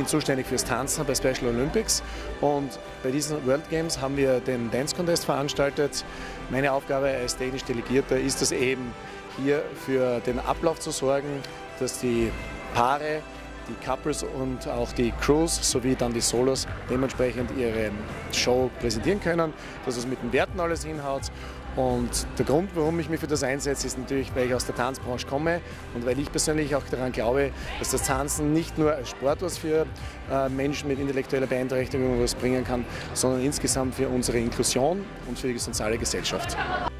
bin zuständig fürs Tanzen bei Special Olympics und bei diesen World Games haben wir den Dance Contest veranstaltet. Meine Aufgabe als technisch Delegierter ist es eben, hier für den Ablauf zu sorgen, dass die Paare, die Couples und auch die Crews sowie dann die Solos dementsprechend ihre Show präsentieren können, dass es mit den Werten alles hinhaut. Und der Grund, warum ich mich für das einsetze, ist natürlich, weil ich aus der Tanzbranche komme und weil ich persönlich auch daran glaube, dass das Tanzen nicht nur als Sport was für Menschen mit intellektueller Beeinträchtigung was bringen kann, sondern insgesamt für unsere Inklusion und für die soziale Gesellschaft.